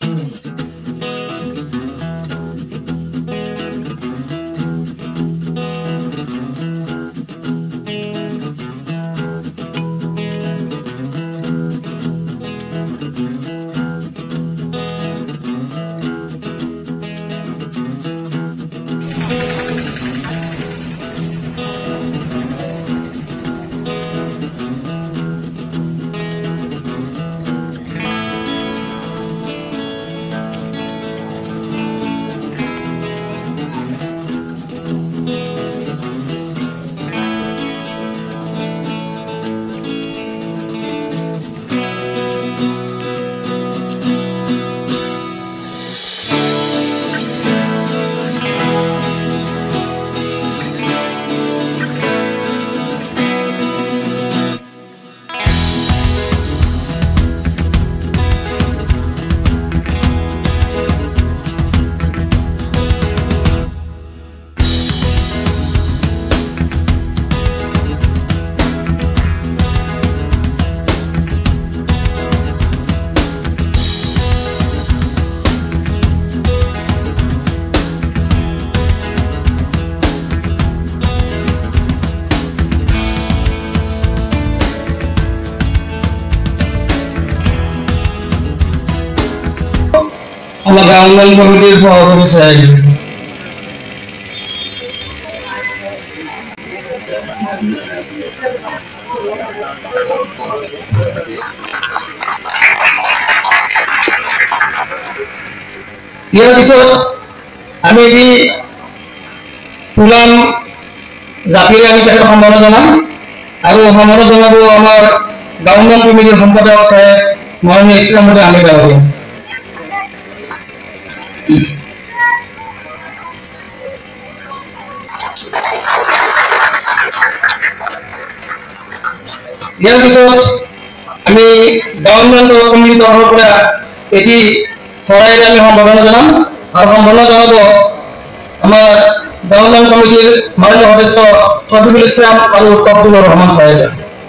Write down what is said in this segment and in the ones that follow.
Government committee for oversight. Here episode, আমি এই পুলাম জাপিয়ে আমি তাকে সম্মান জানাম আৰু সম্মান জনাব আমাৰ গভৰ্ণমেণ্ট কমিটিৰ সম্পাদক আছে স্মৰণীয় ইছলামতে আমি গাঁৱৰ ইয়াৰ পিছত আমি গভৰ্ণমেণ্ট কমিটিৰ তৰফৰ পৰা এটি সহায়ত আমি সম্বৰ্ধনা জনাম আৰু সম্বৰ্ধনা জনাব আমাৰ গভৰ্ণমেণ্ট কমিটিৰ মাননীয় সদস্য শফিকুল ইছলাম আৰু তফজিলুৰ ৰহমান সাহেব।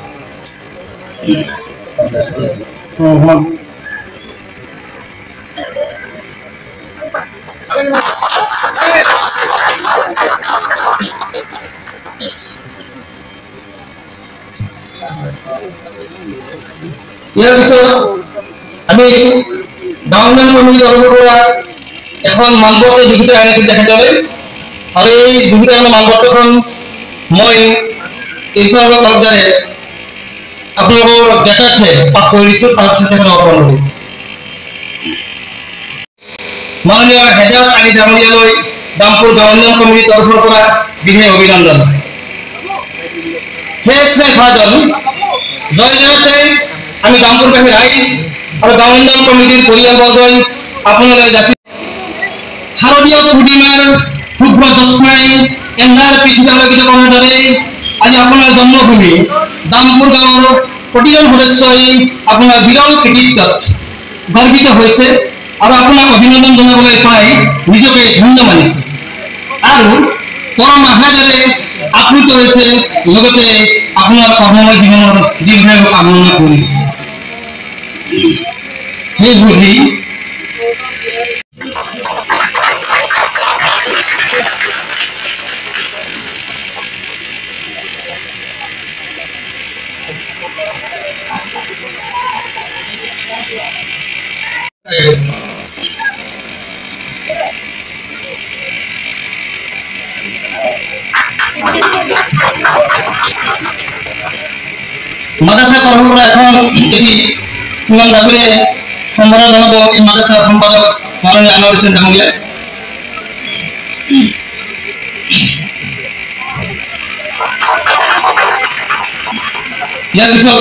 ইয়াৰ পিছত আমি গভৰ্ণমেণ্ট কমিটিৰ তৰফৰ পৰা এখন মানপত্ৰ লিখিত আনিছিল তেখেতলৈ আৰু এই লিখিত মানপত্ৰখন মই ঈশ্বৰৰ তৰফদাৰে আপোনালোকৰ দেখাচ্ছে পাঠ কৰি দিছোঁ তাৰপিছত তেখেতক অৰ্পণ কৰোঁ। মাননীয় হেদায়ত আলী ডাঙৰীয়ালৈ দামপুৰ গভৰ্ণমেণ্ট কমিটিৰ তৰফৰ পৰা বিশেষ অভিনন্দন। হে স্নেহ ভাজন জয় জয়তে আমি দামপুৰবাসী ৰাইজ আৰু গভৰ্ণমেণ্ট কমিটিৰ পৰিয়ালবৰ্গই আপোনালৈ যাচি শাৰদীয় পূৰ্ণিমাৰ শুভ্ৰ জ্যোৎস্নাই এন্ধাৰ পৃথিৱী আলোকিত কৰাৰ দৰে আজি আপোনাৰ জন্মভূমি দামপুৰ গাঁৱৰ প্ৰতিজন সদস্যই আপোনাৰ বিৰল কৃতিত্বত গৰ্বিত হৈছে আৰু আপোনাক অভিনন্দন জনাবলৈ পাই নিজকে ধন্য মানিছে আৰু পৰম আশাৰে আপ্লুত হৈছে লগতে আপোনাৰ কৰ্মময় জীৱনৰ দীৰ্ঘায়ু কামনা কৰিছে। সেই বুলি মাদ্রাসা তরফ পৰা এখন এটি পুৰাণ দাবিৰে সম্বোধন জনাব এই মাদ্রাসাৰ সম্পাদক মাননীয় আনোৱাৰ হোসেন ডাঙৰীয়া। ইয়াৰ পিছত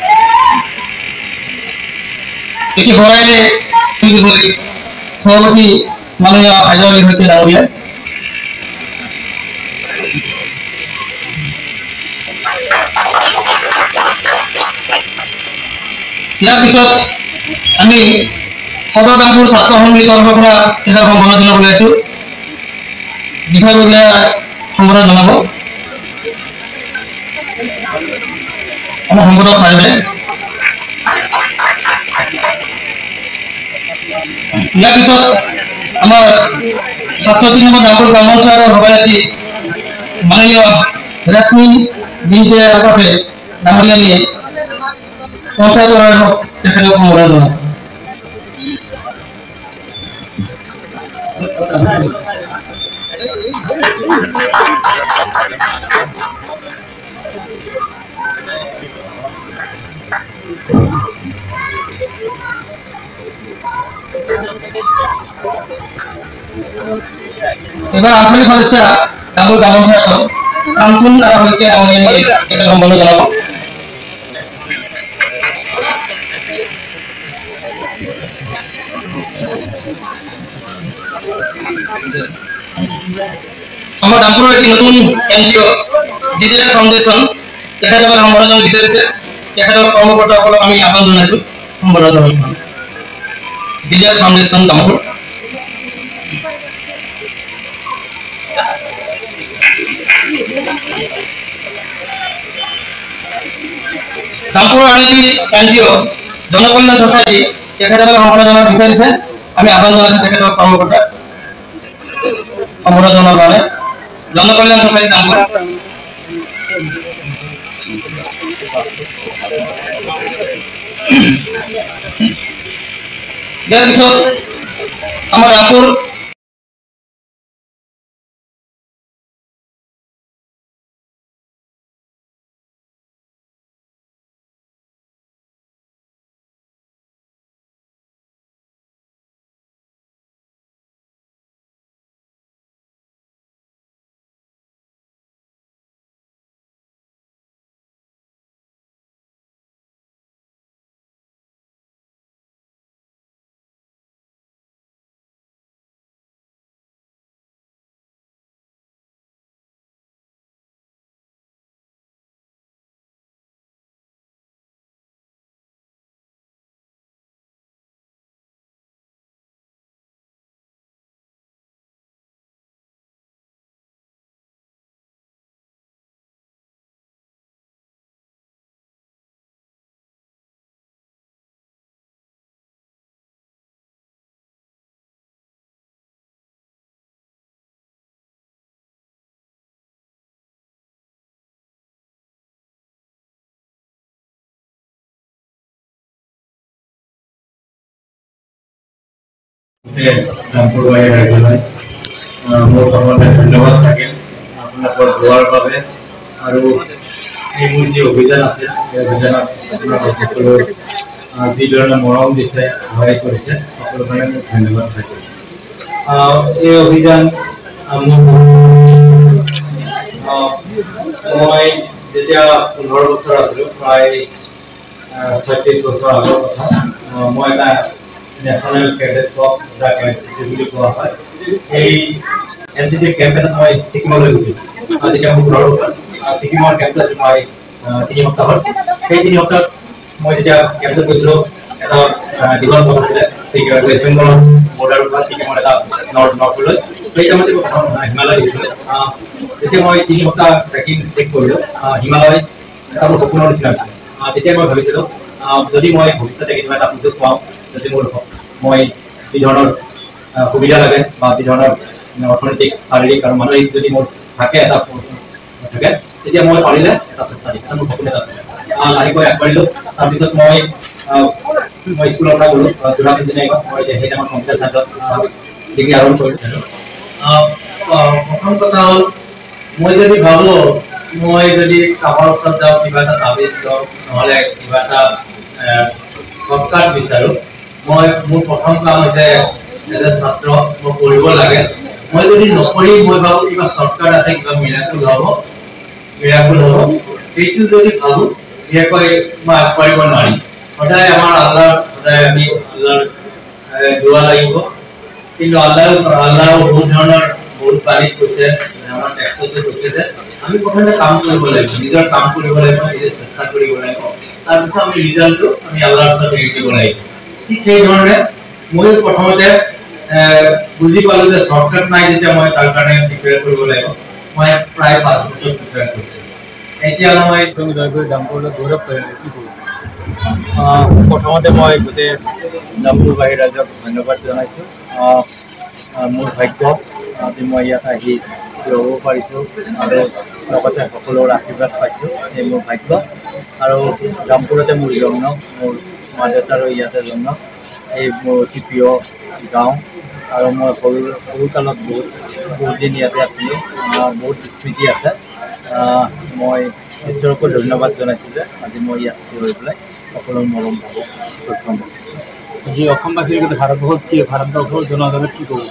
এটি হৰাইলে সভাপতি মাননীয় হাইদৰ আলী সৈতে ডাঙৰীয়া। ইয়াৰ পিছত আমি সদৰ দামপুৰ ছাত্ৰ সমিতিৰ তৰফৰ পৰা তেখেতক সম্বোধন জনাবলৈ আছোঁ। বিষয়ববীয়া সম্বোধন জনাব আমাৰ সম্পাদক সাহেবে। ইয়াৰ পিছত আমাৰ ৭৩ নম্বৰ ডাম্পুৰ গ্ৰাম পঞ্চায়তৰ সভাপতি মাননীয় ৰশ্মি বিনতে আগতে ডাঙৰীয়া নিয়ে পঞ্চায়তৰ তেখেতক সম্বোধন জনায়। এবার আঞ্চলিক সদস্য ডাম্পুর গ্রাম পঞ্চায়েত শামসুন আমাদেরকে এটা সম্বোধন জানাবো। আমার ডাম্পুরের একটি নতুন এনজিও ডিজিটাল ফাউন্ডেশন তেখেতসকলে সম্বোধন বিচাৰিছে। তেখেতৰ কৰ্মকৰ্তাসকলক আমি আহ্বান জনাইছো সম্বোধন জনাব। ডিজিটাল ফাউন্ডেশন ডাম্পুর ডাম্পুৰৰ আরেকটি এনজিও জনকল্যাণ সোসাইটি তেখেতসকলে সম্বোধন জনাব বিচাৰিছে। আমি আহ্বান জনাইছো তেখেতৰ কৰ্মকৰ্তা সম্বোধন জনাবৰ কাৰণে। জনকল্যাণ সোসাইটি ডাম্পুৰ ইয়াৰ পিছত আমাৰ ডাম্পুৰ ডাম্পুৰ ৰাইজলৈ মোৰ প্ৰথমতে ধন্যবাদ থাকিল আপোনালোকৰ দোৱাৰ বাবে আৰু এই মোৰ যি অভিযান আছে সেই অভিযানত আপোনালোক সকলোৱে যি ধৰণে মৰম দিছে সহায় কৰিছে সকলো কাৰণে মোক ধন্যবাদ থাকিল। এই অভিযান মই যেতিয়া 15 বছৰ আছিলোঁ প্ৰায় 36 বছৰ আগৰ কথা মই এটা নেশ্যনেল কেডেট ক্লাব যাক এনচিচি বুলি কোৱা হয় এই এনচিচি কেম্প এটাত মই ছিকিমলৈ গৈছিলোঁ। তেতিয়া মোৰ 15 বছৰ ছিকিমৰ কেম্পত আছিলোঁ মই 3 সপ্তাহত। সেই 3 সপ্তাহত মই যেতিয়া কেম্পত গৈছিলোঁ এটা দীঘল পথ আছিলে ৱেষ্ট বেংগলৰ বৰ্ডাৰৰ পৰা ছিকিমৰ এটা নৰ্থলৈ। সেই টাইমতে মই প্ৰথম হিমালয় গৈছিলোঁ। যেতিয়া মই 3 সপ্তাহ ট্ৰেকিং শেষ কৰিলোঁ হিমালয় এটা মোৰ সপোনৰ নিচিনা হৈছিলে। তেতিয়া মই ভাবিছিলোঁ যদি মই ভৱিষ্যতে কেতিয়াবা এটা সুযোগ পাওঁ যদি মই যি ধৰণৰ সুবিধা লাগে বা যি ধৰণৰ অৰ্থনৈতিক শাৰীৰিক আৰু মানসিক যদি মোৰ থাকে এটা থাকে তেতিয়া মই পাৰিলে এটা চেষ্টা দিম। এটা মোৰ সপোন এটা আছে লাহেকৈ আগবাঢ়িলোঁ। তাৰপিছত মই স্কুলৰ পৰা গ'লোঁ যোৰহাট ইঞ্জিনিয়াৰিঙত। মই সেই টাইমত কম্পিউটাৰ চাইন্সত ডিগ্ৰী আৰম্ভ কৰিছিলোঁ। প্ৰথম কথা হ'ল মই যদি ভাবোঁ মই যদি কামৰ ওচৰত যাওঁ কিবা এটা তাবিজ লওঁ নহ'লে কিবা এটা শ্বৰ্টকাট বিচাৰোঁ মই মোৰ প্ৰথম কাম হৈছে এজ এ ছাত্ৰ মই পঢ়িব লাগে। মই যদি নপঢ়ি মই ভাবোঁ কিবা শ্বৰ্টকাট আছে কিবা মিৰাকুল হ'ব সেইটো যদি ভাবোঁ বিশেষকৈ মই আগবাঢ়িব নোৱাৰিম। সদায় আমাৰ আল্লাহ সদায় আমি দোৱা লাগিব। কিন্তু আল্লাহ বহুত ধৰণৰ বহুত পানীত কৈছে আমাৰ টেক্সতো কৈছে যে আমি প্ৰথমে কাম কৰিব লাগিব নিজৰ কাম কৰিব লাগিব নিজে চেষ্টা কৰিব লাগিব তাৰপিছত আমি ৰিজাল্টটো আমি আল্লাহৰ ওচৰত এৰি দিব লাগিব। ঠিক সেই ধৰণে মই প্ৰথমতে বুজি পালোঁ যে শ্বৰ্টকাট নাই যেতিয়া মই তাৰ কাৰণে প্ৰিপেয়াৰ কৰিব লাগিব। মই প্ৰায় 5 বছৰ প্ৰিপেয়াৰ কৰিছিলোঁ। এতিয়া মই ডাম্পুৰলৈ গৌৰৱ কৰে কি কৰোঁ প্ৰথমতে মই গোটেই দাম্পুৰবাসী ৰাইজক ধন্যবাদ জনাইছোঁ। মোৰ ভাগ্য আজি মই ইয়াত আহি ৰ'ব পাৰিছোঁ আৰু লগতে সকলোৰে আশীৰ্বাদ পাইছোঁ। এই মোৰ ভাগ্য আৰু দাম্পুৰতে মোৰ জন্ম, মোৰ মা দেউতাৰো ইয়াতে জন্ম। এই মোৰ অতি প্ৰিয় গাঁও আৰু মই সৰুকালত বহুত দিন ইয়াতে আছিলোঁ। বহুত স্মৃতি আছে। মই ঈশ্বৰকো ধন্যবাদ জনাইছোঁ যে আজি মই ইয়াত ৰৈ পেলাই সকলো মৰম পাব সক্ষম হৈছোঁ। যি অসমবাসীৰ কিন্তু ভাৰতবৰ্ষৰ জনসাধাৰণক কি ক'ব?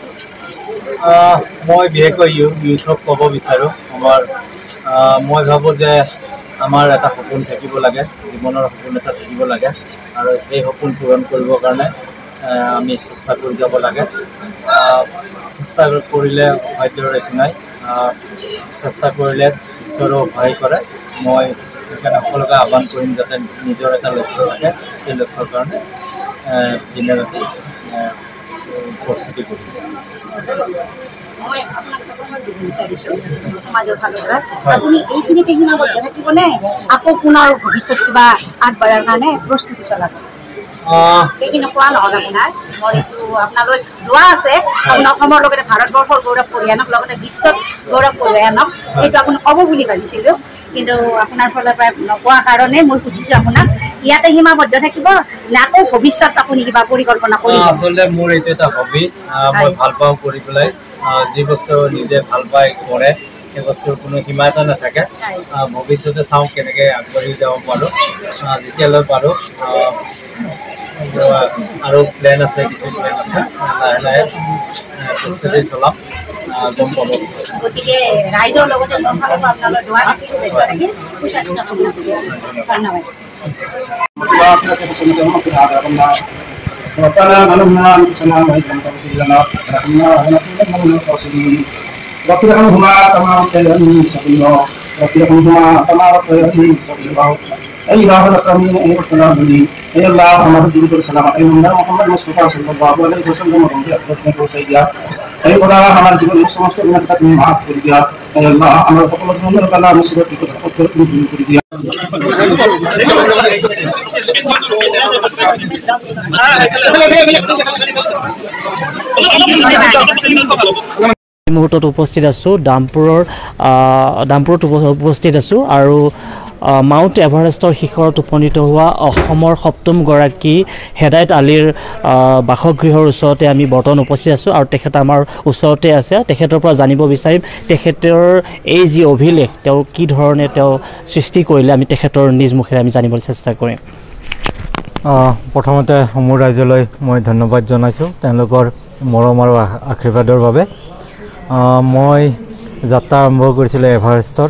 মই বিশেষকৈ ইউথক ক'ব বিচাৰোঁ, মই ভাবোঁ যে আমাৰ এটা সপোন থাকিব লাগে, জীৱনৰ সপোন এটা থাকিব লাগে আৰু সেই সপোন পূৰণ কৰিবৰ কাৰণে আমি চেষ্টা কৰি যাব লাগে। চেষ্টা কৰিলে অসাধ্যৰ একো নাই, চেষ্টা কৰিলে ঈশ্বৰেও সহায় কৰে। মই সেইকাৰণে সকলোকে আহ্বান কৰিম যাতে নিজৰ এটা লক্ষ্য থাকে, সেই লক্ষ্যৰ কাৰণে দিনে ৰাতি প্ৰস্তুতি কৰিব। মই আপোনাক বিচাৰিছোঁ সমাজৰ ফালৰ পৰা আপুনি এইখিনিতে সীমাবদ্ধ থাকিবনে আকৌ পুনৰ ভৱিষ্যত কিবা আগবঢ়াৰ কাৰণে প্ৰস্তুতি চলাব? এইখিনি কোৱা নহ'ল আপোনাৰ, মোৰ এইটো আপোনালৈ দোৱা আছে আপুনি অসমৰ লগতে ভাৰতবৰ্ষৰ গৌৰৱ কঢ়িয়াই আনক, লগতে বিশ্বত গৌৰৱ কঢ়িয়াই আনক। এইটো আপুনি ক'ব বুলি ভাবিছিলোঁ, কিন্তু আপোনাৰ ফালৰ পৰা নকোৱাৰ কাৰণে মই সুধিছোঁ আপোনাক ইয়াতে সীমাবদ্ধ থাকিব নে আকৌ ভৱিষ্যত আপুনি কিবা পৰিকল্পনা কৰিব? আচলতে মোৰ এইটো এটা হবি, মই ভাল পাওঁ কৰি পেলাই। যি বস্তু নিজে ভাল পাই কৰে সেই বস্তুৰ কোনো সীমা এটা নাথাকে। ভৱিষ্যতে চাওঁ কেনেকৈ আগবাঢ়ি যাব পাৰোঁ, যেতিয়ালৈ পাৰোঁ। আৰু প্লেন আছে, কিছু প্লেন আছে, লাহে লাহে প্ৰস্তুতি চলাম, গম পাব বিচাৰোঁ। গতিকে ৰাইজৰ লগতে আপোনালৈ দোৱা থাকি শুভেচ্ছা থাকি সুস্বাস্থ্য কামনা কৰিলোঁ। ধন্যবাদ। ربنا ظلمنا انفسنا وان لم تغفر لنا وترحمنا لنكونن من الخاسرين رب ارحمهما كما ربياني صغيرا رب ارحمهما كما ربياني صغيرا اي الله الاكرمين اي رب العالمين اي الله हमारे दिल को सलामत है मोहम्मद मुस्तफा सल्लल्लाहु अलैहि वसल्लम को अपने को सही दिया اي खुदा हमारे जीवन में समस्त गुनाह तक माफ कर दिया اي الله हमारे সকল গুনাহ কালা মুসিবত को दूर कर दिया। এই মুহূৰ্তত উপস্থিত আছোঁ ডাম্পুৰত উপস্থিত আছোঁ আৰু মাউণ্ট এভাৰেষ্টৰ শিখৰত উপনীত হোৱা অসমৰ ৭ম গৰাকী হেদায়ত আলীৰ বাসগৃহৰ ওচৰতে আমি বৰ্তমান উপস্থিত আছোঁ আৰু তেখেত আমাৰ ওচৰতে আছে। তেখেতৰ পৰা জানিব বিচাৰিম তেখেতৰ এই যি অভিলেখ তেওঁ কি ধৰণে তেওঁ সৃষ্টি কৰিলে, আমি তেখেতৰ নিজ মুখেৰে আমি জানিবলৈ চেষ্টা কৰিম। প্ৰথমতে সমূহ ৰাইজলৈ মই ধন্যবাদ জনাইছোঁ তেওঁলোকৰ মৰম আৰু আশীৰ্বাদৰ বাবে। মই যাত্ৰা আৰম্ভ কৰিছিলোঁ এভাৰেষ্টৰ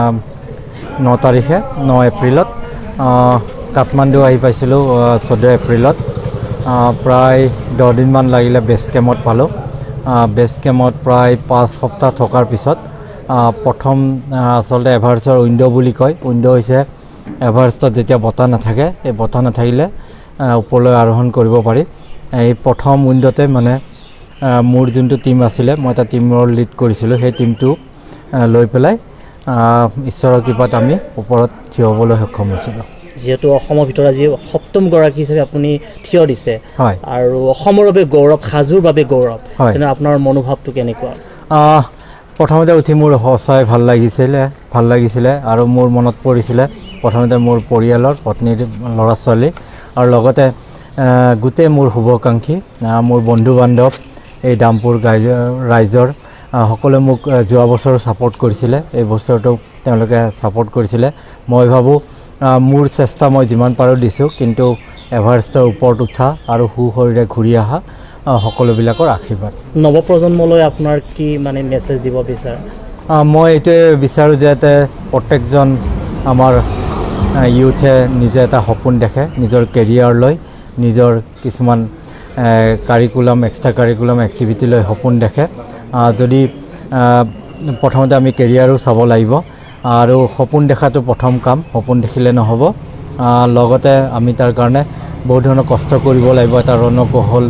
9 তাৰিখে 9 এপ্ৰিলত। কাঠমাণ্ডু আহি পাইছিলোঁ 14 এপ্ৰিলত। প্ৰায় 10 দিনমান লাগিলে বেছ কেম্পত পালোঁ। বেছ কেম্পত প্ৰায় 5 সপ্তাহ থকাৰ পিছত প্ৰথম আচলতে এভাৰেষ্টৰ উইণ্ড' বুলি কয়। উইণ্ড' হৈছে এভাৰেষ্টত যেতিয়া বতাহ নাথাকে, এই বতাহ নাথাকিলে ওপৰলৈ আৰোহণ কৰিব পাৰি। এই প্ৰথম উইণ্ডতে মানে মোৰ যোনটো টীম আছিলে, মই এটা টীমৰ লিড কৰিছিলোঁ, সেই টীমটো লৈ পেলাই ঈশ্বৰৰ কৃপাত আমি ওপৰত থিয় হ'বলৈ সক্ষম হৈছিলোঁ। যিহেতু অসমৰ ভিতৰত আজি ৭ম গৰাকী হিচাপে আপুনি থিয় দিছে, হয়, আৰু অসমৰ বাবে গৌৰৱ, সাজুৰ বাবে গৌৰৱ, তেনে আপোনাৰ মনোভাৱটো কেনেকুৱা? প্ৰথমতে উঠি মোৰ সঁচাই ভাল লাগিছিলে আৰু মোৰ মনত পৰিছিলে প্ৰথমতে মোৰ পৰিয়ালৰ পত্নীৰ ল'ৰা ছোৱালী আৰু লগতে গোটেই মোৰ শুভাকাংক্ষী, মোৰ বন্ধু বান্ধৱ, এই ডাম্পুৰ ৰাইজৰ সকলোৱে মোক যোৱা বছৰ ছাপোৰ্ট কৰিছিলে, এই বছৰটো তেওঁলোকে ছাপোৰ্ট কৰিছিলে। মই ভাবোঁ মোৰ চেষ্টা মই যিমান পাৰোঁ দিছোঁ, কিন্তু এভাৰেষ্টৰ ওপৰত উঠা আৰু সুশৰীৰে ঘূৰি অহা সকলোবিলাকৰ আশীৰ্বাদ। নৱপ্ৰজন্মলৈ আপোনাৰ কি মানে মেছেজ দিব বিচাৰে? মই এইটোৱে বিচাৰোঁ যে প্ৰত্যেকজন আমাৰ ইউথে নিজে এটা সপোন দেখে, নিজৰ কেৰিয়াৰ লৈ, নিজৰ কিছুমান কাৰিকুলাম, এক্সট্ৰা কাৰিকুলাম এক্টিভিটি লৈ সপোন দেখে। যদি প্ৰথমতে আমি কেৰিয়াৰো চাব লাগিব আৰু সপোন দেখাটো প্ৰথম কাম, সপোন দেখিলে নহ'ব। লগতে আমি তাৰ কাৰণে বহুত ধৰণৰ কষ্ট কৰিব লাগিব, এটা ৰণকৌশল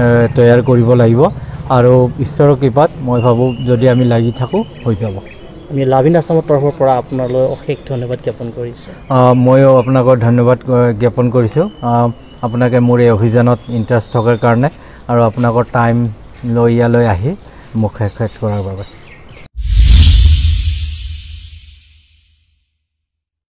তৈয়াৰ কৰিব লাগিব আৰু ঈশ্বৰৰ কৃপাত মই ভাবোঁ যদি আমি লাগি থাকোঁ হৈ যাব। আমি লাভিন আছামৰ তৰফৰ পৰা আপোনালৈ অশেষ ধন্যবাদ জ্ঞাপন কৰিছোঁ। ময়ো আপোনাক ধন্যবাদ জ্ঞাপন কৰিছোঁ আপোনাকে মোৰ এই অভিযানত ইণ্টাৰেষ্ট থকাৰ কাৰণে আৰু আপোনাকৰ টাইম লৈ ইয়ালৈ আহি মোক সাক্ষাৎ কৰাৰ বাবে।